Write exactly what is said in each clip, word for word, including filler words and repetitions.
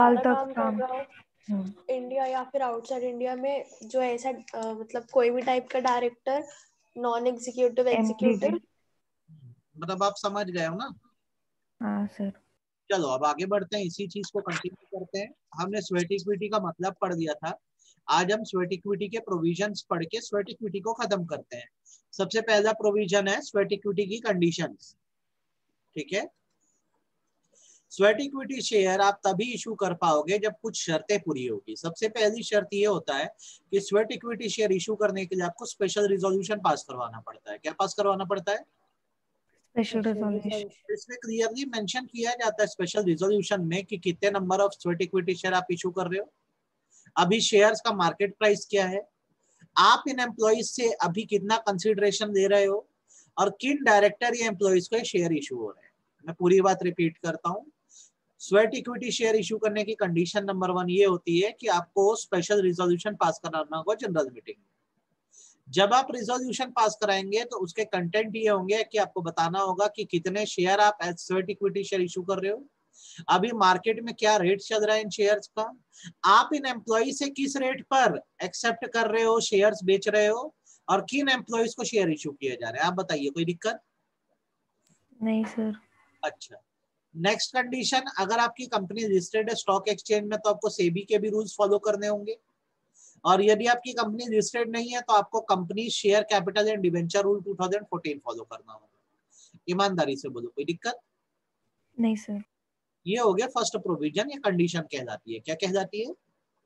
साल ज्यादा तक काम काम। कर रहा हो हम्म, इंडिया या फिर आउटसाइड इंडिया में, जो ऐसा अ, मतलब कोई भी टाइप का डायरेक्टर, नॉन एग्जीक्यूटिव, एग्जीक्यूटिव। मतलब आप समझ गए हो ना? हाँ सर। चलो अब आगे बढ़ते हैं, इसी चीज को कंटिन्यू करते हैं। हमने स्वेट इक्विटी का मतलब पढ़ दिया था। आज हम स्वेट इक्विटी के प्रोविजंस पढ़ के स्वेट इक्विटी को खत्म करते हैं। सबसे पहला प्रोविजन है स्वेट इक्विटी की कंडीशंस। ठीक है, स्वेट इक्विटी शेयर आप तभी इशू कर पाओगे जब कुछ शर्तें पूरी होगी। सबसे पहली शर्त ये होता है कि स्वेट इक्विटी शेयर इशू करने के लिए आपको स्पेशल रिजोल्यूशन पास करवाना पड़ता है। क्या पास करवाना पड़ता है? Special resolution. इसमें क्लियरली मेंशन किया जाता है स्पेशल रिजोल्यूशन में कि कितने number of sweat equity share आप इशू कर रहे हो, अभी शेयर्स का मार्केट प्राइस क्या है, आप इन एम्प्लॉइज से अभी कितना कंसिडरेशन दे रहे हो, और किन डायरेक्टर या एम्प्लॉइज को शेयर इशू हो रहे हैं। मैं पूरी बात रिपीट करता हूँ। स्वेट इक्विटी शेयर इशू करने की कंडीशन नंबर वन ये होती है कि आपको स्पेशल रिजोल्यूशन पास कराना होगा जनरल मीटिंग में। जब आप रिजोल्यूशन पास कराएंगे तो उसके कंटेंट ये होंगे कि आपको बताना होगा कि कितने शेयर आप as sweat equity share issue कर रहे हो, अभी मार्केट में क्या रेट चल रहा है इन शेयर्स का, आप इन एम्प्लॉय से किस रेट पर एक्सेप्ट कर रहे हो, शेयर्स बेच रहे हो, और किन एम्प्लॉयज को शेयर इशू किए जा रहे हैं। आप बताइए, कोई दिक्कत? नहीं सर। अच्छा, नेक्स्ट कंडीशन, अगर आपकी कंपनी रजिस्टर्ड है स्टॉक एक्सचेंज में तो आपको सेबी के भी रूल्स फॉलो करने होंगे, और यदि आपकी कंपनी रजिस्टर्ड नहीं है तो आपको company share capital and debenture rule two thousand fourteen follow करना होगा। ईमानदारी से बोलो, कोई दिक्कत? नहीं सर। ये हो गया फर्स्ट प्रोविजन, ये कंडीशन कहलाती है। क्या कहलाती है?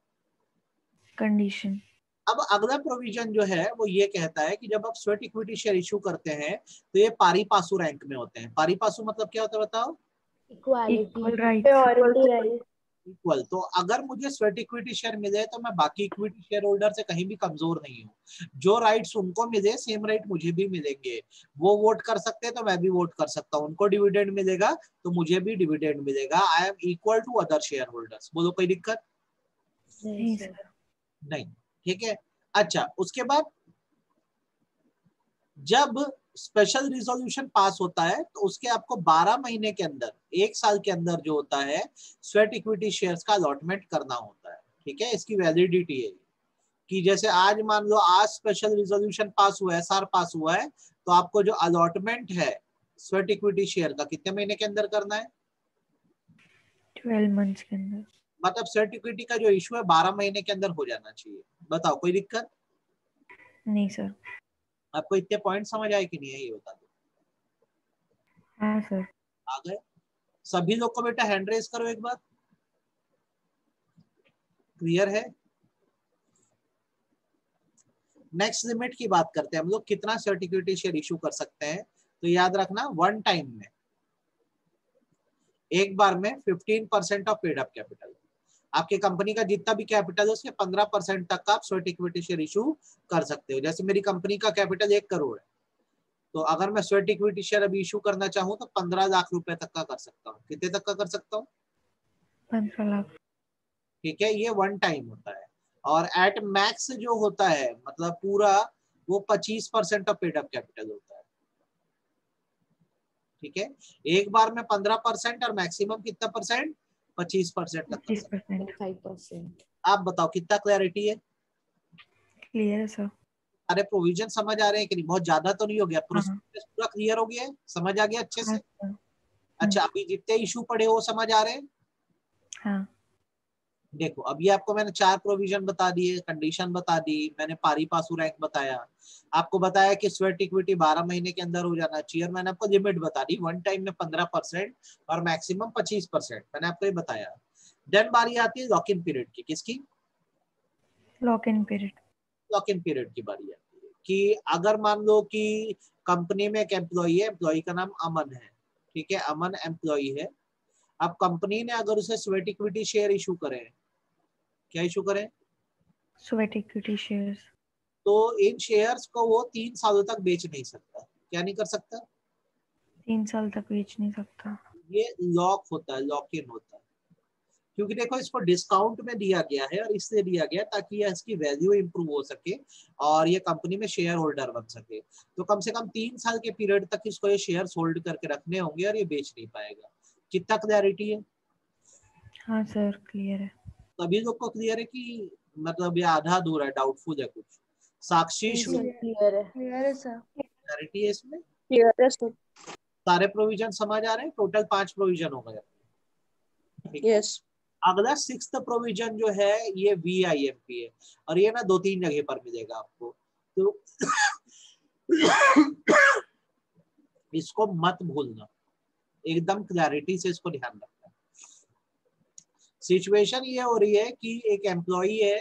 कंडीशन। अब अगला प्रोविजन जो है वो ये कहता है कि जब आप स्वेट इक्विटी शेयर इशू करते हैं तो ये पारी पासु रैंक में होते हैं। पारी पासु मतलब क्या होता है बताओ? Equal right. Purity right. Equal. तो अगर मुझे स्वेट इक्विटी शेयर मिले तो मैं बाकी इक्विटी शेयर होल्डर से कहीं भी कमजोर नहीं हूँ। जो राइट्स उनको मिले सेम राइट मुझे भी मिलेंगे। वो वोट कर सकते हैं तो मैं भी वोट कर सकता हूँ, उनको डिविडेंड मिलेगा तो मुझे भी डिविडेंड मिलेगा। I am equal to other shareholders. बोलो, कोई दिक्कत? नहीं सर। नहीं। ठीक है, अच्छा उसके बाद जब स्पेशल रिजोल्यूशन पास होता है तो उसके आपको बारह महीने के अंदर, एक साल के अंदर जो होता है, स्वेट इक्विटी शेयर्स का अलॉटमेंट करना होता है। ठीक है, इसकी वैलिडिटी है कि जैसे आज मान लो आज स्पेशल रिजोल्यूशन पास हुआ है, एसआर पास हुआ है, तो आपको जो अलॉटमेंट है स्वेट इक्विटी शेयर का कितने महीने के अंदर करना है? ट्वेल्व मंथ्स के अंदर। मतलब स्वेट इक्विटी का जो इशू है बारह महीने के अंदर हो जाना चाहिए। बताओ, कोई दिक्कत? नहीं सर। आपको इतने पॉइंट समझ आए कि नहीं है ये बता दो। हाँ सर। आ गए सभी लोग को? बेटा हैंड रेज करो एक बार। क्लियर है? नेक्स्ट लिमिट की बात करते हैं हम लोग, कितना सिक्योरिटी शेयर इशू कर सकते हैं। तो याद रखना, वन टाइम में, एक बार में fifteen percent of paid up capital. आपकी कंपनी का जितना भी कैपिटल है उसके पंद्रह परसेंट तक का आप स्वेट इक्विटी शेयर इशू कर सकते हो। जैसे मेरी कंपनी का कैपिटल एक करोड़ है, तो अगर मैं स्वेट इक्विटी शेयर अभी इशू करना चाहूँ तो पंद्रह लाख रुपए तक का कर सकता हूँ। कितने तक का कर सकता हूँ? पंद्रह लाख। ठीक है, ये वन टाइम होता है। और एट मैक्स जो होता है, मतलब पूरा, वो पच्चीस percent of paid up capital होता है। ठीक है, एक बार में पंद्रह परसेंट और मैक्सिमम कितना परसेंट? पच्चीस परसेंट तक। पच्चीस परसेंट। Five percent. आप बताओ कितना क्लैरिटी है? क्लियर है सर। अरे प्रोविजन समझ आ रहे हैं कि नहीं? बहुत ज्यादा तो नहीं हो गया? हाँ। प्रोसेस पूरा क्लियर हो गया है? समझ आ गया अच्छे हाँ से? सर। अच्छा, अभी जितने इशू पड़े वो समझ आ रहे हैं? हाँ। देखो अभी आपको मैंने चार प्रोविजन बता दिए, कंडीशन बता दी, मैंने पारी पासू रैंक बताया, आपको बताया कि स्वेट इक्विटी बारह महीने के अंदर हो जाना चाहिए, और मैंने आपको लिमिट बता दी वन टाइम में पंद्रह परसेंट और मैक्सिमम पच्चीस परसेंट, मैंने आपको ये बताया। देन बारी आती है लॉक इन पीरियड की। किसकी? Lock in period. Lock in period की बारी आती है कि अगर मान लो कि कंपनी में एक एम्प्लॉई है, एम्प्लॉई का नाम अमन है। ठीक है, अमन एम्प्लॉई है। अब कंपनी ने अगर उसे स्वेट इक्विटी शेयर इशू करे, क्या इशू करें? Sweat equity shares. तो इन शेयर्स को वो तीन सालों तक बेच नहीं सकता। क्या नहीं कर सकता? तीन साल तक बेच नहीं सकता। ये लॉक होता है, लॉक इन होता है। क्योंकि देखो इसको डिस्काउंट में दिया गया है, और इसलिए दिया गया ताकि ये इसकी वैल्यू इंप्रूव हो सके और ये कंपनी में शेयर होल्डर बन सके। तो कम से कम तीन साल के पीरियड तक इसको ये शेयर्स होल्ड करके रखने होंगे और ये बेच नहीं पाएगा। कितना क्लैरिटी है? हाँ सर क्लियर है। सभी लोग को क्लियर है कि मतलब ये आधा अधूरा है, डाउटफुल है कुछ? साक्षी, जी सर, क्लियर है। क्लियर है सर। क्लैरिटी है इसमें? क्लियर है सर। सारे प्रोविजन समझ आ रहे हैं? टोटल पांच प्रोविजन हो गए। ठीक है। यस। अगला सिक्स्थ प्रोविजन जो है ये वी आई एम पी है, और ये ना दो तीन जगह पर मिलेगा आपको, तो इसको मत भूलना, एकदम क्लैरिटी से इसको ध्यान रखना। सिचुएशन ये हो रही है कि एक एम्प्लॉई है,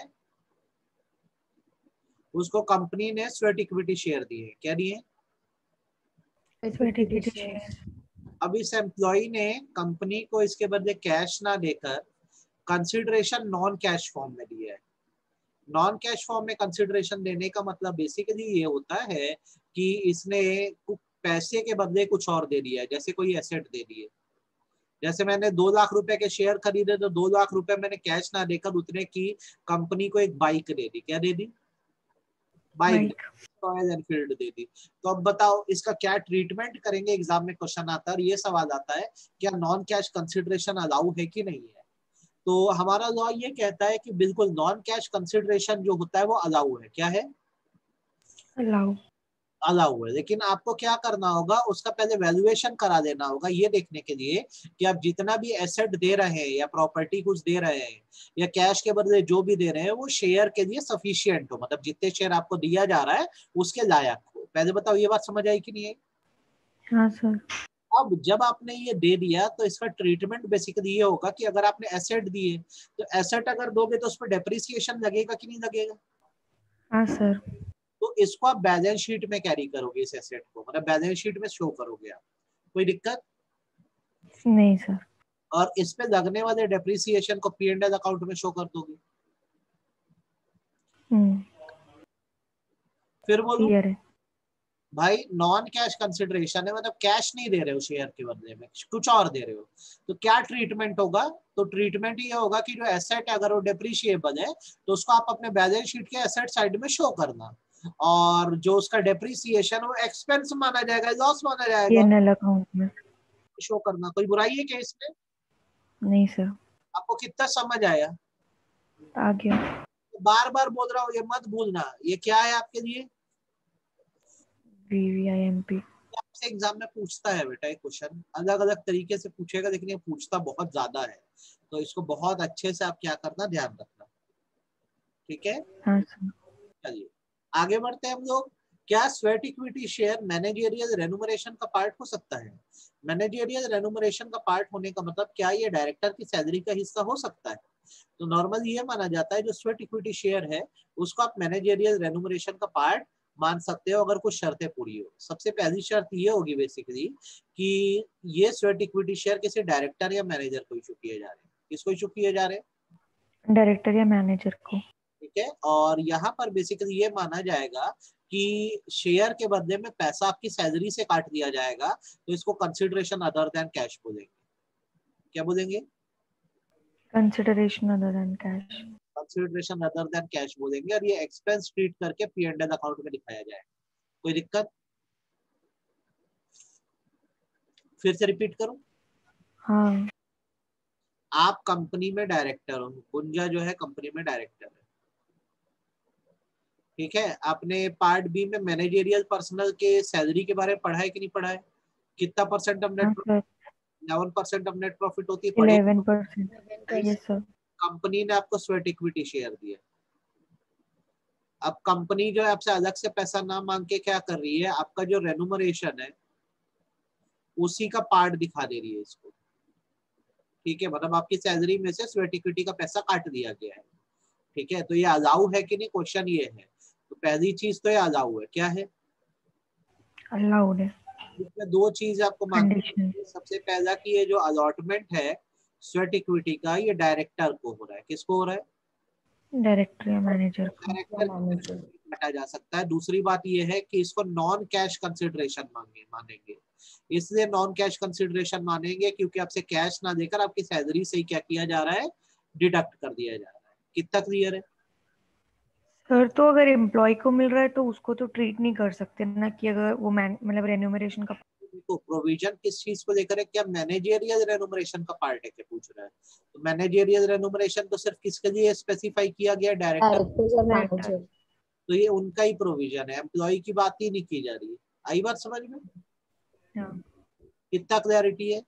उसको कंपनी ने स्वेट इक्विटी शेयर दिए। क्या दिए? Sweat equity share. अब इस एम्प्लॉई ने कंपनी को इसके बदले कैश ना देकर कंसिडरेशन नॉन कैश फॉर्म में दिया है। नॉन कैश फॉर्म में कंसिडरेशन देने का मतलब बेसिकली ये होता है कि इसने पैसे के बदले कुछ और दे दिया है, जैसे कोई एसेट दे दिए। जैसे मैंने दो लाख रुपए के शेयर खरीदे तो दो लाख रुपए मैंने कैश ना देकर उतने की कंपनी को एक बाइक दे दी। क्या दे दी? बाइक, रॉयल एनफील्ड दे दी। तो अब बताओ इसका क्या ट्रीटमेंट करेंगे? एग्जाम में क्वेश्चन आता है और ये सवाल आता है क्या नॉन कैश कंसिडरेशन अलाउ है कि नहीं है। तो हमारा लॉ ये कहता है कि बिल्कुल नॉन कैश कंसिडरेशन जो होता है वो अलाउ है। क्या है? अलाउ। अलाउ है, लेकिन आपको क्या करना होगा, उसका पहले वैल्यूएशन करा देना होगा ये देखने के लिए कि आप जितना भी एसेट दे रहे हैं या प्रॉपर्टी कुछ दे रहे हैं या कैश के बदले जो भी दे रहे हैं वो शेयर के लिए सफिशिएंट हो, मतलब जितने शेयर आपको दिया जा रहा है उसके लायक हो। पहले बताओ ये बात समझ आई कि नहीं है? हाँ सर। अब जब आपने ये दे दिया तो इसका ट्रीटमेंट बेसिकली ये होगा कि अगर आपने एसेट दिए तो एसेट अगर दोगे तो उस पर डेप्रिसिएशन लगेगा कि नहीं लगेगा? हाँ सर। तो इसको आप बैलेंस शीट में कैरी करोगे, इस एसेट को मतलब बैलेंस शीट में शो करोगे आप। कोई दिक्कत नहीं सर। और इस पे लगने वाले डेप्रिसिएशन को पी एंड एल अकाउंट में शो कर दोगे। हम्म फिर बोलूं क्लियर है। भाई नॉन कैश कंसिडरेशन है, मतलब कैश नहीं दे रहे हो शेयर के बदले में, कुछ और दे रहे हो, तो क्या ट्रीटमेंट होगा? तो ट्रीटमेंट ये होगा कि जो एसेट है अगर वो डेप्रिशिएबल है तो उसको आप अपने बैलेंस शीट के एसेट साइड में शो करना, और जो उसका डेप्रिसिएशन वो एक्सपेंस माना जाएगा, लॉस माना पी जाएगा, एन एल अकाउंट में शो करना। कोई बुराई है क्या इसमें? नहीं सर। आपको कितना समझ आया? आ गया। बार बार बोल रहा हूँ ये मत भूलना। ये क्या है आपके लिए? V V I M P. आपसे एग्जाम में पूछता है बेटा एक क्वेश्चन, अलग अलग तरीके से पूछेगा लेकिन ये पूछता बहुत ज्यादा है, तो इसको बहुत अच्छे से आप क्या करना, ध्यान रखना। ठीक है, हाँ सर। चलिए आगे बढ़ते हैं हम लोग। क्या sweat equity share managerial remuneration का पार्ट हो सकता है? मैनेजरियल रेन्यूमरेशन का पार्ट होने का मतलब क्या ये डायरेक्टर की सैलरी का हिस्सा हो सकता है? तो नॉर्मल ये माना जाता है जो स्वेट इक्विटी शेयर है उसको आप मैनेजरियल रेन्यूमरेशन का पार्ट मान सकते हो अगर कुछ शर्तें पूरी हो। सबसे पहली शर्त ये होगी बेसिकली कि ये स्वेट इक्विटी शेयर किसी डायरेक्टर या मैनेजर को इशू किए जा रहे हैं। किसको इशू किए जा रहे हैं? डायरेक्टर या मैनेजर को। ठीक है, और यहाँ पर बेसिकली ये माना जाएगा कि शेयर के बदले में पैसा आपकी सैलरी से काट दिया जाएगा, तो इसको कंसिडरेशन अदर देन कैश बोलेंगे। क्या बोलेंगे? Consideration other than cash. Consideration other than cash बोलेंगे, और ये एक्सपेंस ट्रीट करके पी एंड एल अकाउंट में दिखाया जाएगा। कोई दिक्कत? फिर से रिपीट करूं? हाँ। आप कंपनी में डायरेक्टर हो, गुंजा जो है कंपनी में डायरेक्टर है, ठीक है। आपने पार्ट बी में मैनेजरियल पर्सनल के सैलरी के बारे में पढ़ा है कि नहीं पढ़ा है? कितना percent of net profit? Eleven percent of net profit होती है। Eleven percent yes sir. Company ने आपको स्वेट इक्विटी शेयर दिया। अब कंपनी जो है आपसे अलग से पैसा ना मांग के क्या कर रही है, आपका जो रेन्यूमरेशन है उसी का पार्ट दिखा दे रही है इसको। ठीक है, मतलब आपकी सैलरी में से स्वेट इक्विटी का पैसा काट दिया गया है। ठीक है, तो ये अलाउ है कि नहीं, क्वेश्चन ये है। तो पहली चीज तो ये अलाउ है। क्या है? अलाउड है। इसमें दो चीज आपको माननी है। सबसे पहला कि ये जो अलॉटमेंट है स्वेट इक्विटी का ये डायरेक्टर को हो रहा है। किसको हो रहा है? डायरेक्टर या मैनेजर को। डायरेक्टर काटा जा सकता है। दूसरी बात ये है कि इसको नॉन कैश कंसिडरेशन मांगे मानेंगे। इसलिए नॉन कैश कंसिडरेशन मानेंगे क्योंकि आपसे कैश ना देकर आपकी सैलरी से ही क्या किया जा रहा है, डिडक्ट कर दिया जा रहा है। कितना क्लियर है सर? तो अगर एम्प्लॉय को मिल रहा है तो उसको तो ट्रीट नहीं कर सकते ना, कि अगर वो मतलब रेन्यूमरेशन का देखो प्रोविजन किस चीज को लेकर है, क्या मैनेजेरियल रेनुमरेशन का पार्ट है क्या पूछ रहा है, तो मैनेजेरियल रेनुमरेशन तो सिर्फ किसके लिए स्पेसिफाई किया गया, डायरेक्टर, डायरेक्टर और मैनेजर। तो ये उनका ही प्रोविजन है, एम्प्लॉय की बात ही नहीं की जा रही है। आई बात समझ में? हाँ कितना क्लैरिटी है?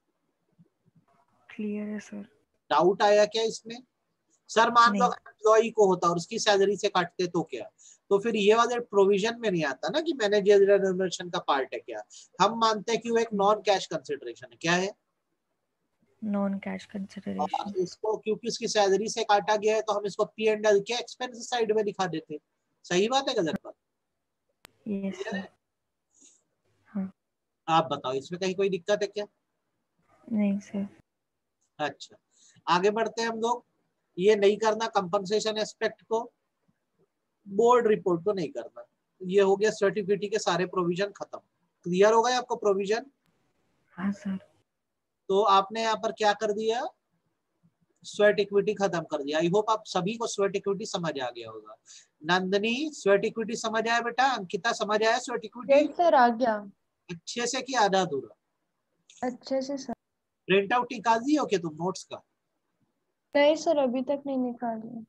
क्लियर है सर। डाउट आया क्या इसमें? सर मान लो नहीं। एम्प्लॉय को होता और उसकी सैलरी से काटते तो क्या, तो फिर ये वाले प्रोविजन में नहीं आता ना कि मैनेजरियल रेमुनरेशन का पार्ट है क्या। हम मानते हैं कि वो एक नॉन कैश कंसिडरेशन है। क्या है? नॉन कैश और कंसिडरेशन। इसको क्योंकि उसकी सैलरी से काटा गया है तो हम इसको पी एंड एल के एक्सपेंस साइड में दिखा देते। सही बात है गलत बात? Yes Clear sir. है? हाँ। आप बताओ इसमें कहीं कोई दिक्कत है क्या? नहीं सर। अच्छा आगे बढ़ते हैं हम लोग। ये नहीं करना कंपनसेशन एस्पेक्ट को, बोर्ड रिपोर्ट को नहीं करना। ये हो गया सर्टिफिकेट के सारे प्रोविजन खत्म। क्लियर हो गए आपको प्रोविजन? हाँ सर। तो आपने यहाँ पर क्या कर दिया, स्वेट इक्विटी खत्म कर दिया। आई होप आप सभी को स्वेट इक्विटी समझ आ गया होगा। नंदनी स्वेट इक्विटी समझ आया बेटा? अंकिता समझ आया स्वेट इक्विटी? यस सर, आ गया अच्छे से कि आधा अधूरा? अच्छे से सर। प्रिंट आउट निकाल दी हो क्या तुम नोट्स का? नहीं सर, अभी तक नहीं निकाली।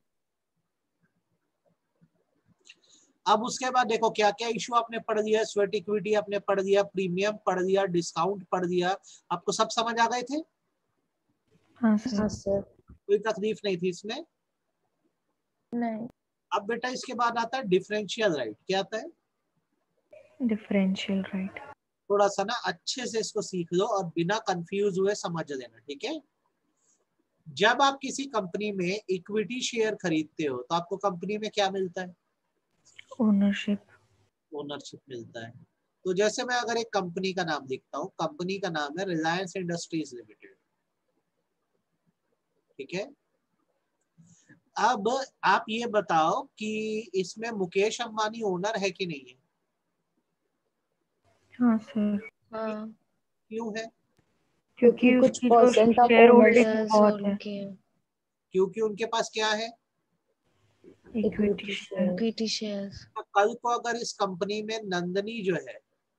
अब उसके बाद देखो क्या क्या इशू आपने पढ़ लिया, स्वेट इक्विटी आपने पढ़ लिया, प्रीमियम पढ़ लिया, डिस्काउंट पढ़ लिया। आपको सब समझ आ गए थे? हाँ सर। हाँ सर। कोई तकलीफ नहीं थी इसमें? नहीं। अब बेटा इसके बाद आता है डिफरेंशियल राइट। क्या आता है? Differential right. थोड़ा सा ना अच्छे से इसको सीख लो और बिना कंफ्यूज हुए समझ लेना, ठीक है? जब आप किसी कंपनी में इक्विटी शेयर खरीदते हो तो आपको कंपनी में क्या मिलता है? ओनरशिप। ओनरशिप मिलता है। तो जैसे मैं अगर एक कंपनी का नाम लिखता हूँ, कंपनी का नाम है रिलायंस इंडस्ट्रीज लिमिटेड, ठीक है? अब आप ये बताओ कि इसमें मुकेश अंबानी ओनर है कि नहीं है? हाँ सर। हाँ, क्यों है? क्योंकि क्योंकि कुछ उसकी जो percent of share holding ownership बहुत है। उनके क्योंकि उनके पास क्या है? Equity equity share. Equity shares. तो कल को अगर इस कंपनी में नंदनी जो है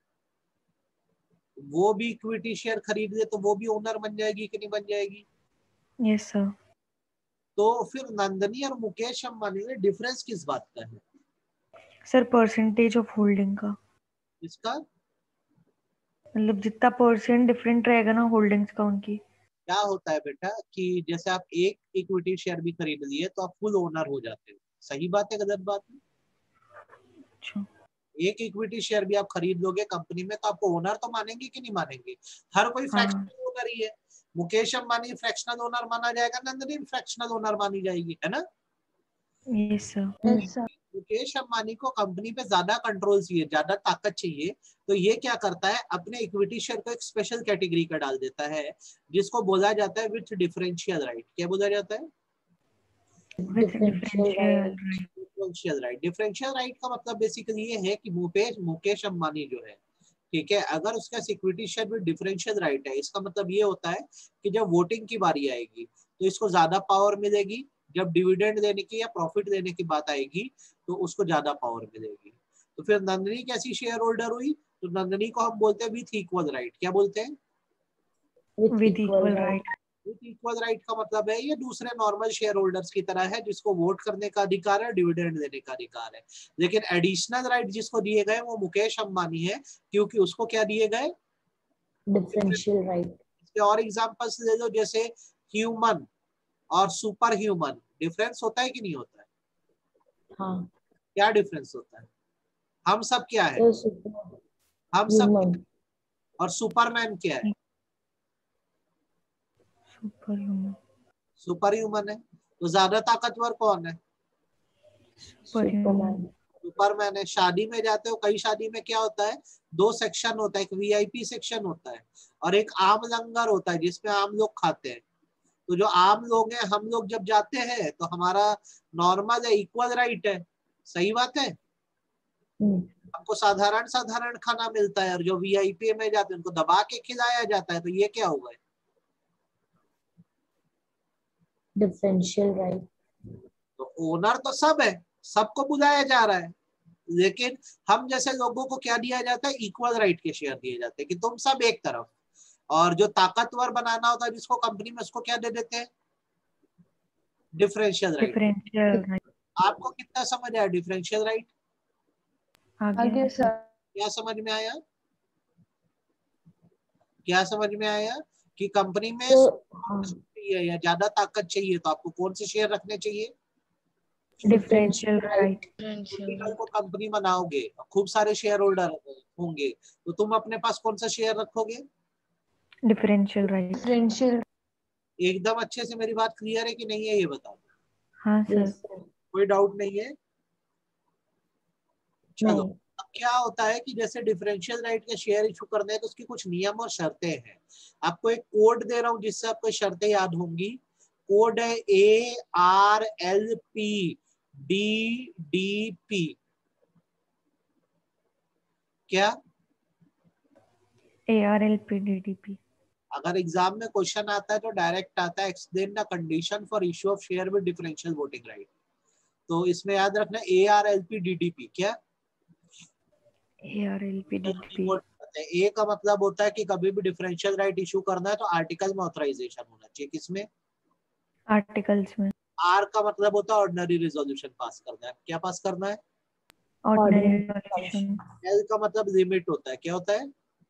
वो भी इक्विटी शेयर खरीद ले तो वो भी ओनर बन जाएगी कि नहीं बन जाएगी? Yes sir. तो फिर नंदनी और मुकेश अंबानी में डिफरेंस किस बात का है? सर परसेंटेज ऑफ होल्डिंग का, इसका मतलब जितना परसेंट डिफरेंट रहेगा ना होल्डिंग्स का उनकी। क्या होता है बेटा कि जैसे आप एक इक्विटी शेयर भी खरीद लिए तो आप फुल ओनर हो जाते हो। सही बात है गलत बात है? अच्छा। एक इक्विटी शेयर भी आप खरीद लोगे कंपनी में तो आपको ओनर तो मानेंगे कि नहीं मानेंगे? हर कोई हाँ। फ्रैक्शनल ओनर ही है। मुकेश अंबानी फ्रैक्शनल ओनर माना जाएगा, नंदनी फ्रैक्शनल ओनर मानी जाएगी, है ना? Yes sir. Yes sir. Mukesh Ambani को कंपनी पे ज्यादा कंट्रोल चाहिए, ज्यादा ताकत चाहिए, तो ये क्या करता है अपने इक्विटी शेयर को एक स्पेशल कैटेगरी का डाल देता है जिसको बोला जाता है विथ डिफरेंशियल राइट। क्या बोला जाता है? With differential differential right. Right. Differential right. Differential right का मतलब बेसिकली ये है कि मुकेश मुकेश अंबानी जो है, ठीक है, अगर उसका सिक्योरिटी शेयर में डिफरेंशियल राइट है, इसका मतलब ये होता है कि जब वोटिंग की बारी आएगी तो इसको ज्यादा पावर मिलेगी, जब डिविडेंड देने की या प्रॉफिट देने की बात आएगी तो उसको ज्यादा पावर मिलेगी। तो फिर नंदनी कैसी शेयर होल्डर हुई? तो नंदनी को हम बोलते हैं विथ इक्वल राइट। क्या बोलते हैं? With with equal equal right. Right. With equal right का मतलब है ये दूसरे नॉर्मल शेयर होल्डर्स की तरह है जिसको वोट करने का अधिकार है, डिविडेंड देने का अधिकार है। लेकिन एडिशनल राइट जिसको दिए गए वो मुकेश अंबानी है, क्योंकि उसको क्या दिए गए? Differential right. इसके और एग्जांपल्स ले लो, जैसे ह्यूमन और सुपर ह्यूमन, डिफरेंस होता है कि नहीं होता है? हाँ क्या डिफरेंस होता है? हम सब क्या है? सर, सुपर हम सब ह्यूमन। और सुपरमैन क्या है? Super human. सुपर ह्यूमन है। तो ज्यादा ताकतवर कौन है? Super human. सुपरमैन। सुपरमैन है। शादी में जाते हो, कई शादी में क्या होता है, दो सेक्शन होता है, एक वीआईपी सेक्शन होता है और एक आम लंगर होता है जिसमें आम लोग खाते हैं। तो जो आम लोग हैं, हम लोग जब जाते हैं तो हमारा नॉर्मल है, इक्वल राइट है। सही बात है? हमको साधारण साधारण खाना मिलता है और जो वीआईपी में जाते हैं उनको दबा के खिलाया जाता है। तो ये क्या होगा? Differential right. तो ओनर तो सब है, सबको बुलाया जा रहा है, लेकिन हम जैसे लोगों को क्या दिया जाता है, इक्वल राइट के शेयर दिए जाते हैं कि तुम सब एक तरफ, और जो ताकतवर बनाना होता है जिसको कंपनी में, उसको क्या दे देते हैं, डिफरेंशियल राइट। Differential right. आपको कितना समझ आया डिफरेंशियल राइट? आगे आगे सर। क्या समझ में आया? क्या समझ में आया कि कंपनी में तो हाँ, चाहिए या ज्यादा ताकत चाहिए तो आपको कौन से शेयर रखने चाहिए? Differential right. क्योंकि कल को कंपनी बनाओगे, खूब सारे शेयर होल्डर होंगे, तो तुम अपने पास कौन सा शेयर रखोगे? Differential right. डिफरेंशियल। एकदम अच्छे से मेरी बात क्लियर है कि नहीं है, ये बताओ। हाँ सर। yes, sir. कोई डाउट नहीं है? चलो, नहीं, अब क्या होता है कि जैसे डिफरेंशियल राइट के शेयर इशू करने हैं तो उसकी कुछ नियम और शर्तें हैं। आपको एक कोड दे रहा हूं जिससे आपको शर्तें याद होंगी। कोड है A R L P D D P. क्या? A R L P D D P. अगर एग्जाम में क्वेश्चन आता है तो डायरेक्ट आता है, explain the condition for issue of share with differential voting right. तो इसमें याद रखना A R L P D D P. क्या? A R L P D D P. A का मतलब होता है कि कभी भी डिफरेंशियल राइट इशू करना है तो आर्टिकल में ऑथराइजेशन होना चाहिए। किसमें? आर्टिकल्स में। आर का मतलब होता है ऑर्डिनरी रिजोल्यूशन पास करना है। क्या पास करना है? Ordinary Ordinary resolution. एल का मतलब लिमिट होता है। क्या होता है?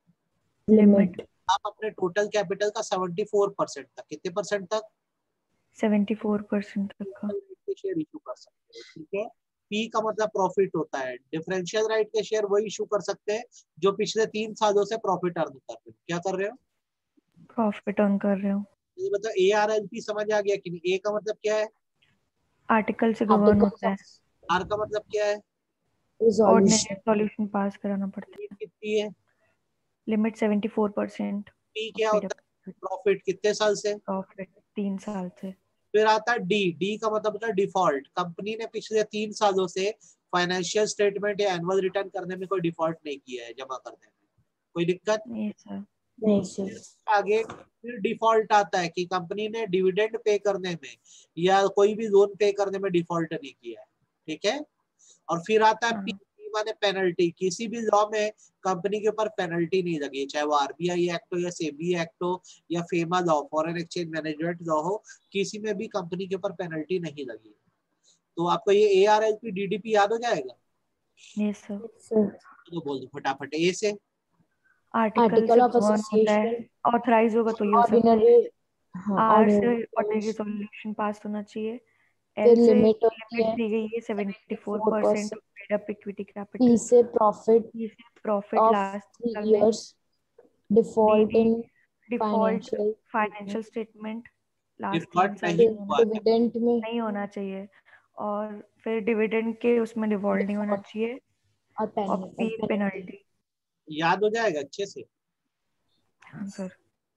limit आप अपने टोटल कैपिटल का चौहत्तर परसेंट तक, कितने परसेंट तक सेवेंटी फोर परसेंट तक का। शेयर इशू कर सकते हैं। ठीक है। पी का मतलब प्रॉफिट होता है। डिफरेंशियल राइट के शेयर वही इशू कर सकते हैं जो पिछले तीन सालों से प्रॉफिट अर्न कर रहे हो। क्या कर रहे हो? प्रॉफिट अर्न कर रहे हो। ये मतलब ए आर एल पी समझ आ गया कि नहीं? ए का मतलब क्या है? आर्टिकल से गवर्न articles होता है। of आर का मतलब क्या है? ऑर्डिनरी resolution रिजोल्यूशन पास कराना पड़ता है। कितनी है? Limit seventy four percent. P क्या होता है? प्रॉफिट। कितने साल से? प्रॉफिट तीन साल से। फिर आता है डी। डी का मतलब होता है डिफॉल्ट। कंपनी ने पिछले तीन सालों से फाइनेंशियल स्टेटमेंट या एनुअल रिटर्न करने में कोई डिफॉल्ट नहीं किया है, जमा करने में कोई दिक्कत नहीं सर। नहीं sir. आगे फिर डिफॉल्ट आता है कि कंपनी ने डिविडेंड पे करने में या कोई भी लोन पे करने में डिफॉल्ट नहीं किया है। ठीक है। और फिर आता है हाँ। पी माने पेनल्टी। किसी भी लॉ में कंपनी के ऊपर पेनल्टी नहीं लगी है, चाहे वो आरबीआई एक्ट हो या सेबी एक्ट हो या FEMA law, foreign exchange management law हो, किसी में भी कंपनी के ऊपर पेनल्टी नहीं लगी है। तो आपको ये A R L P D D P याद हो जाएगा? Yes sir. Sir. तो बोल दो फटाफट ए से। आर्टिकल Article से of गवर्न होता है, association, ऑथराइज होगा तो ये हो सकता ordinary है। हाँ आर से ordinary ordinary resolution. Resolution pass होना चाहिए। फिर एल से लिमिट होती लिमिट है दी गई है seventy four four percent percent paid up equity P capital. से प्रॉफिट ई से प्रॉफिट ऑफ लास्ट थ्री साल में। Years D default D in default financial financial statement last तीन डिफॉल्ट साल नहीं में हुआ है। डिविडेंड में नहीं होना चाहिए। और फिर डिविडेंड के उसमें डिफॉल्ट नहीं होना चाहिए। और और पी पेनल्टी पेनल्टी। याद हो जाएगा अच्छे से। हाँ सर।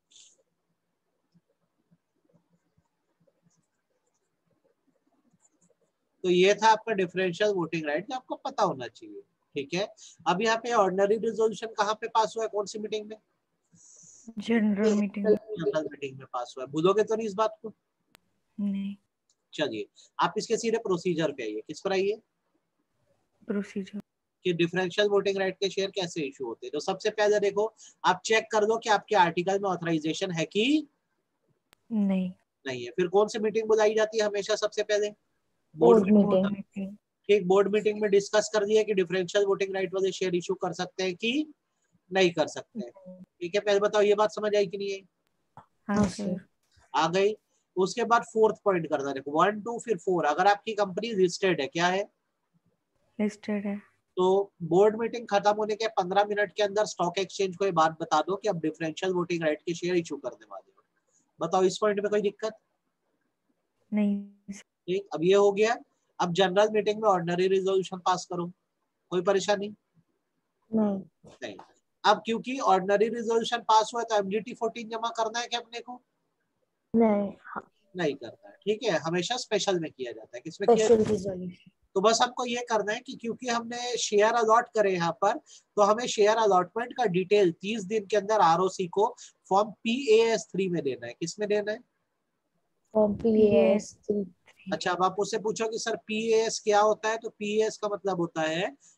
तो ये था आपका डिफरेंशियल वोटिंग राइट, जो आपको पता होना चाहिए। ठीक है। अब यहाँ पे ऑर्डिनरी रिजोल्यूशन कहाँ पे पास हुआ है, कौन सी मीटिंग में? General meeting. जनरल मीटिंग में पास हुआ है। भूलोगे तो नहीं इस बात को? नहीं। चलिए, आप इसके सीधे प्रोसीजर पे आइए। किस पर आइए? प्रोसीजर। कि डिफरेंशियल वोटिंग राइट के शेयर कैसे इशू होते हैं। तो सबसे पहले देखो, आप चेक कर लो कि आपके आर्टिकल में ऑथराइजेशन है कि नहीं। नहीं है। फिर कौन सी मीटिंग बुलाई जाती है हमेशा सबसे पहले? Board board meeting. Board meeting. ठीक, बोर्ड मीटिंग में डिस्कस कर दिया कि डिफरेंशियल वोटिंग राइट वाले शेयर इशू कर सकते हैं कि नहीं कर सकते हैं। ठीक है, पहले बताओ ये बात समझ आई कि नहीं आई? हाँ हाँ सर। सर। आ गई। उसके बाद फोर्थ पॉइंट करना, देखो वन टू फिर फोर। अगर आपकी कंपनी लिस्टेड है, क्या है? लिस्टेड है। तो बोर्ड मीटिंग खत्म होने के पंद्रह मिनट के अंदर स्टॉक एक्सचेंज को ये बात बता दो कि अब डिफरेंशियल वोटिंग राइट के शेयर इशू करने वाले हो। बताओ इस पॉइंट में कोई दिक्कत? नहीं। ठीक, अब ये हो गया। अब जनरल मीटिंग में ऑर्डिनरी रिजोल्यूशन पास करो। कोई परेशानी नहीं नहीं। अब क्योंकि ऑर्डिनरी रिजोल्यूशन पास हुआ है तो एमजीटी फोर्टीन जमा करना है क्या अपने को? नहीं हाँ, नहीं करना है। ठीक है, हमेशा स्पेशल में किया जाता है। किसमें किया स्पेशल जाता है? रिजोल्यूशन। तो बस हमको ये करना है कि क्योंकि हमने शेयर अलॉट करे यहाँ पर, तो हमें शेयर अलॉटमेंट का डिटेल तीस दिन के अंदर आरओसी को form P A S three में देना है। किसमें देना है? Form PAS three. अच्छा, अब आप उससे पूछो कि सर पी ए एस क्या होता है, तो पी ए एस का मतलब होता है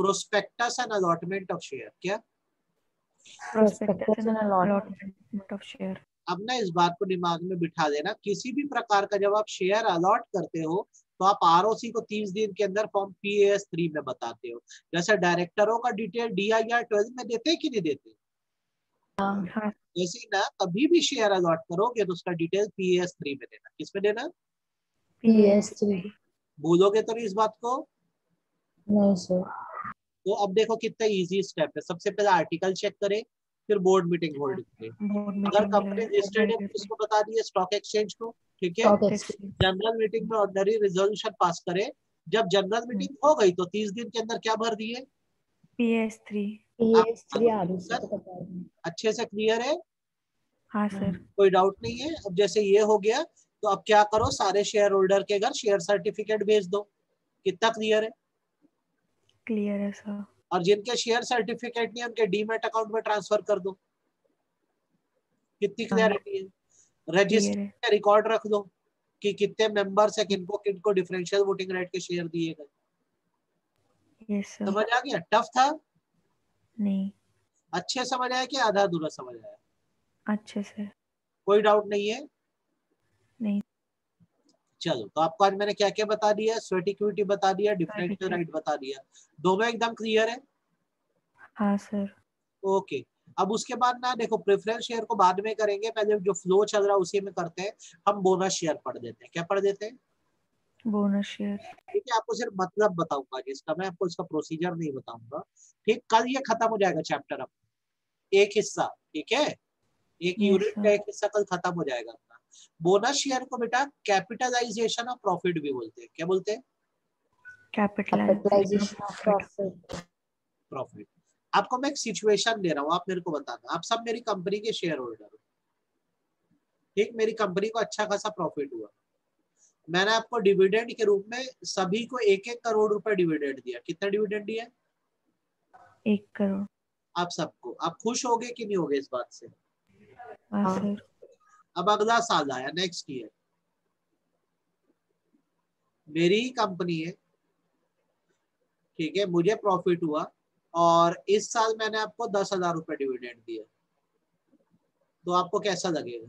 prospectus and allotment of share. क्या? prospectus and allotment of share. अब ना इस बात को दिमाग में बिठा देना, किसी भी प्रकार का जब आप शेयर अलॉट करते हो तो आप आरओसी को तीस दिन के अंदर form P A S three में बताते हो। जैसे डायरेक्टरों का detail D I R twelve में देते हैं कि नहीं देते? हाँ जैसे ही ना कभी भी शेयर अलॉट करोगे तो उसका detail P A S three में देना। किस में देना? P S three. भूलोगे तो नहीं इस बात को? नहीं सर। तो अब देखो कितना इजी स्टेप है। सबसे पहले आर्टिकल चेक करें, फिर बोर्ड मीटिंग होल्ड करें। बोर्ड अगर मीटिंग कंपनी रजिस्टर्ड है तो इसको बता दिए स्टॉक एक्सचेंज को, ठीक है। Stock exchange. जनरल मीटिंग में ऑर्डिनरी रेजोल्यूशन पास करे। जब जनरल मीटिंग हो गई तो तीस दिन के अंदर क्या भर दिए? P S three. P S three आ रही सर, तो बता दें। अच्छे से क्लियर है? हाँ सर। कोई डाउट नहीं है? अब जैसे ये हो गया तो अब क्या करो, सारे शेयर होल्डर के घर शेयर सर्टिफिकेट भेज दो। कितना क्लियर है? क्लियर है सर। और जिनके शेयर सर्टिफिकेट नहीं उनके डीमैट अकाउंट में ट्रांसफर कर दो। कितनी क्लियरिटी है? रजिस्टर में रिकॉर्ड रख दो कि कितने मेंबर्स है, किनको किनको डिफरेंशियल वोटिंग राइट के शेयर दिए गए। Yes sir. समझ आ गया? टफ था? नहीं। अच्छे समझ आया कि आधा अधूरा समझ आया? अच्छे से। कोई डाउट नहीं है? नहीं। चलो, तो आपको आज मैंने क्या क्या बता दिया? स्वेट इक्विटी बता दिया, डिफरेंशियल राइट बता दिया। दोनों एकदम क्लियर है? हाँ सर। ओके। अब उसके बाद ना देखो, प्रेफरेंस शेयर को बाद में करेंगे, पहले जो फ्लो चल रहा है उसी में करते हैं। हम बोनस शेयर पढ़ देते हैं। क्या पढ़ देते हैं? Bonus share. ठीक है, आपको सिर्फ मतलब बताऊंगा जिसका, मैं आपको इसका प्रोसीजर नहीं बताऊंगा। ठीक, कल ये खत्म हो जाएगा चैप्टर अपना, एक हिस्सा। ठीक है, एक यूनिट का एक हिस्सा कल खत्म हो जाएगा अपना। बोनस शेयर को बेटा कैपिटलाइजेशन ऑफ प्रॉफिट भी बोलते हैं। क्या बोलते हैं? Capitalisation of profit. प्रॉफिट। आपको मैं एक सिचुएशन दे रहा हूँ, आप मेरे को बताना। आप सब मेरी कंपनी के शेयर होल्डर हो, ठीक। मेरी कंपनी को अच्छा खासा प्रॉफिट हुआ। मैंने आपको डिविडेंड के रूप में सभी को एक एक करोड़ रुपए डिविडेंड दिया। कितना डिविडेंड दिया? एक करोड़। आप सबको। आप खुश होगे कि नहीं होगे इस बात से? हाँ सर। अब अगला साल आया, नेक्स्ट ईयर, मेरी ही कंपनी है, ठीक है, मुझे प्रॉफिट हुआ और इस साल मैंने आपको दस हजार रुपए डिविडेंड दिया, तो आपको कैसा लगेगा?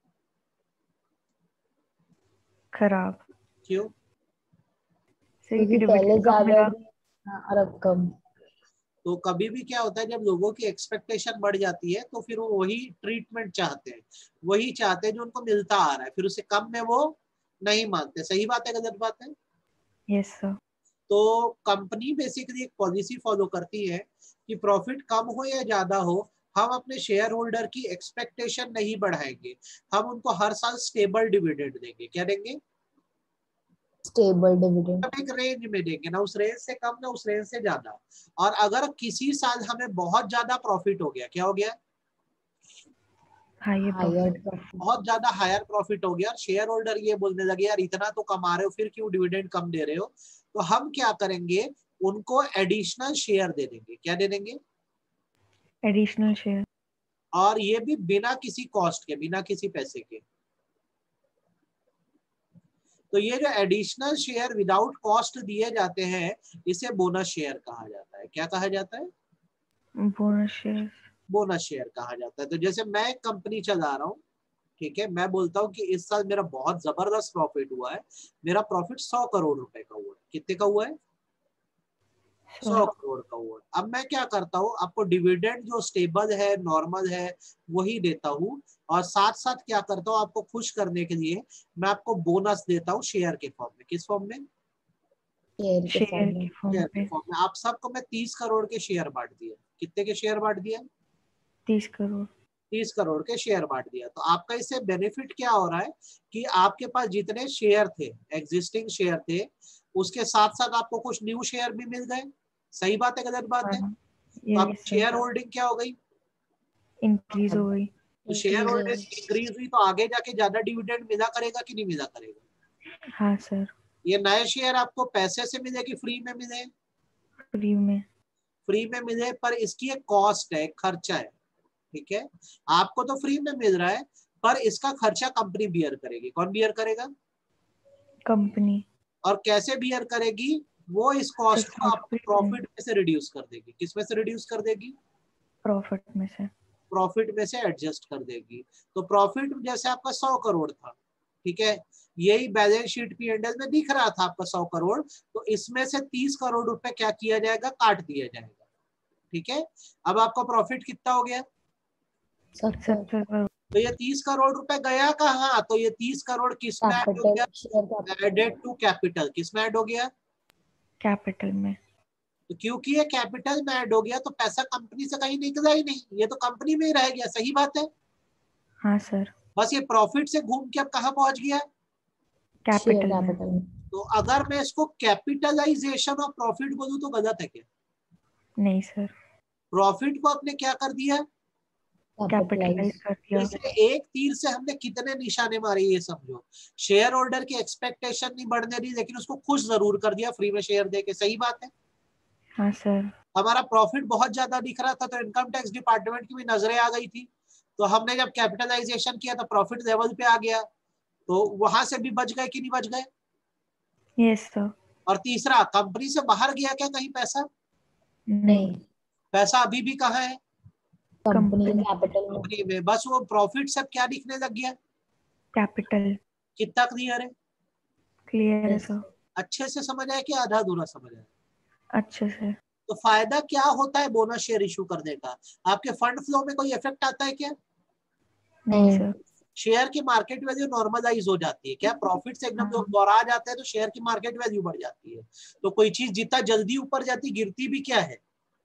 खराब। क्यों? क्योंकि पहले ज्यादा और अब कम। तो कभी भी क्या होता है, जब लोगों की एक्सपेक्टेशन बढ़ जाती है तो फिर वो वही ट्रीटमेंट चाहते हैं, वही चाहते हैं जो उनको मिलता आ रहा है, फिर उससे कम में वो नहीं मानते। सही बात है, गलत बात है? Yes sir. तो कंपनी बेसिकली एक पॉलिसी फॉलो करती है कि प्रॉफिट कम हो या ज्यादा हो, हम अपने शेयर होल्डर की एक्सपेक्टेशन नहीं बढ़ाएंगे, हम उनको हर साल स्टेबल डिविडेंड देंगे। क्या देंगे? Stable dividend. एक रेंज में देंगे, ना उस रेंज से कम ना उस रेंज से ज्यादा। और अगर किसी साल हमें बहुत ज्यादा प्रॉफिट हो गया, क्या हो गया? हायर बहुत ज्यादा हायर प्रॉफिट हो गया और शेयर होल्डर ये बोलने लगे यार इतना तो कमा रहे हो, फिर क्यों डिविडेंड कम दे रहे हो? तो हम क्या करेंगे, उनको एडिशनल शेयर दे देंगे। क्या दे देंगे? Additional share. और ये भी बिना किसी कॉस्ट के, बिना किसी पैसे के। तो ये जो एडिशनल शेयर विदाउट कॉस्ट दिए जाते हैं, इसे बोनस शेयर कहा जाता है। क्या कहा जाता है? Bonus share. बोनस शेयर कहा जाता है। तो जैसे मैं एक कंपनी चला रहा हूँ, ठीक है, मैं बोलता हूँ कि इस साल मेरा बहुत जबरदस्त प्रॉफिट हुआ है, मेरा प्रॉफिट सौ करोड़ रुपए का हुआ है। कितने का हुआ है? सौ करोड़ का हुआ है। अब मैं क्या करता हूँ, आपको डिविडेंड जो स्टेबल है, नॉर्मल है, वही देता हूँ, और साथ साथ क्या करता हूँ, आपको खुश करने के लिए मैं आपको बोनस देता हूँ शेयर के फॉर्म में। किस फॉर्म में? शेयर के फॉर्म में। शेयर के फॉर्म में। आप सबको मैं तीस करोड़ के शेयर बांट दिया। कितने के शेयर बांट दिया? तीस करोड़। तीस करोड़ के शेयर बांट दिया। तो आपका इससे बेनिफिट क्या हो रहा है कि आपके पास जितने शेयर थे, एग्जिस्टिंग शेयर थे, उसके साथ साथ आपको कुछ न्यू शेयर भी मिल गए। सही बात है, गलत बात है? तो आप शेयर होल्डिंग क्या हो गई? इंक्रीज हो गई। तो शेयर होल्डिंग इंक्रीज हुई तो आगे जाके ज्यादा डिविडेंड मिला करेगा कि नहीं मिला करेगा? हाँ सर। ये नए शेयर आपको पैसे से मिले कि फ्री में मिले? फ्री में। फ्री में मिले, पर इसकी एक कॉस्ट है, खर्चा है, ठीक है। आपको तो फ्री में मिल रहा है, पर इसका खर्चा कंपनी बियर करेगी। कौन बियर करेगा? कंपनी। और कैसे बियर करेगी? वो इस कॉस्ट तो को आपको profit प्रॉफिट में से रिड्यूस कर देगी। किस में से रिड्यूस कर देगी? प्रॉफिट में से। प्रॉफिट में से एडजस्ट कर देगी। तो प्रॉफिट जैसे आपका सौ करोड़ था, ठीक है, यही balance sheet P and L में दिख रहा था आपका सौ करोड़, तो इसमें से तीस करोड़ रुपए क्या किया जाएगा? काट दिया जाएगा। ठीक है, अब आपका प्रॉफिट कितना हो गया? सत्तर। सत्तर करोड़। तो ये तीस करोड़ रुपए गया कहाँ? तो ये तीस करोड़ किस में ऐड हो कैपिटल गया? Share capital added to capital. किस में ऐड हो गया? कैपिटल में। तो क्योंकि ये कैपिटल में ऐड हो गया तो पैसा कंपनी से कहीं निकला ही नहीं, ये तो कंपनी में ही रह गया। सही बात है? हाँ सर। बस ये प्रॉफिट से घूम के अब कहाँ पहुंच गया? शेयर कैपिटल में। कैपिटल में। तो अगर मैं इसको कैपिटलाइजेशन ऑफ प्रॉफिट बोलूं तो गलत है क्या? नहीं सर, प्रॉफिट को आपने क्या कर दिया? कैपिटलाइज कर दिया। इसे एक तीर से हमने कितने निशाने मारे ये समझो। शेयर होल्डर की एक्सपेक्टेशन नहीं बढ़ने दी, लेकिन उसको खुश जरूर कर दिया फ्री में शेयर देके। सही बात है? हाँ सर। हमारा प्रॉफिट बहुत ज्यादा दिख रहा था तो इनकम टैक्स डिपार्टमेंट की भी नजरें आ गई थी, तो हमने जब कैपिटलाइजेशन किया तो प्रॉफिट लेवल पे आ गया, तो वहां से भी बच गए कि नहीं बच गए? Yes sir. और तीसरा, कंपनी से बाहर गया क्या कहीं पैसा? नहीं। पैसा अभी भी कहाँ है? कंपनी कंपनी कैपिटल में। कंपनी में। बस वो प्रॉफिट सब क्या दिखने लग गया? कैपिटल। कितना क्लियर है? क्लियर है Yes. सर। अच्छे से समझ आया कि आधा अधूरा समझ आया? अच्छे से। तो फायदा क्या होता है बोनस शेयर इशू करने का? आपके फंड फ्लो में कोई इफेक्ट आता है क्या? नहीं सर। शेयर की मार्केट वैल्यू नॉर्मलाइज हो जाती है क्या? प्रॉफिट से एकदम हाँ। दोहरा जाते हैं तो शेयर की मार्केट वैल्यू बढ़ जाती है। तो कोई चीज जितना जल्दी ऊपर जाती गिरती भी क्या है?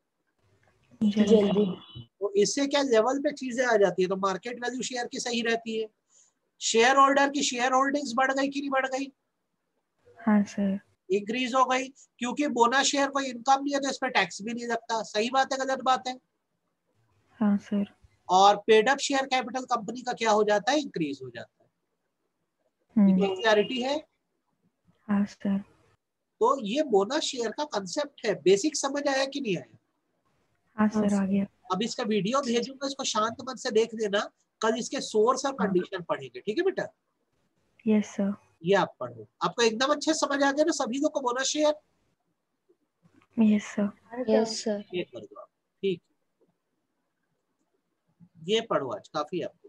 जल्दी। जल्दी। तो इससे क्या लेवल पे चीजें आ जाती है, तो मार्केट वैल्यू शेयर की सही रहती है। शेयर होल्डर की शेयर होल्डिंग्स बढ़ गई कि नहीं बढ़ गई? हाँ सर। इंक्रीज हो गई, क्योंकि बोनस शेयर कोई इनकम नहीं है तो इस पर टैक्स भी नहीं लगता। सही बात है गलत बात है? हाँ सर। और paid up share capital company का क्या हो जाता है? इंक्रीज हो जाता है। हम्म। ये क्लैरिटी है? हाँ सर। तो ये बोनस शेयर का कंसेप्ट है। बेसिक समझ आया कि नहीं आया? हाँ सर आ गया। अब इसका वीडियो भेजूंगा, इसको शांत मन से देख लेना। कल इसके सोर्स और कंडीशन पढ़ेंगे, ठीक है बेटा? Yes sir. ये आप पढ़ो, आपको एकदम अच्छे समझ आ गया ना सभी लोग को bonus share? Yes sir. Yes sir. ये कर दो आप, ठीक। ये पढ़ो आज, काफी है आपको।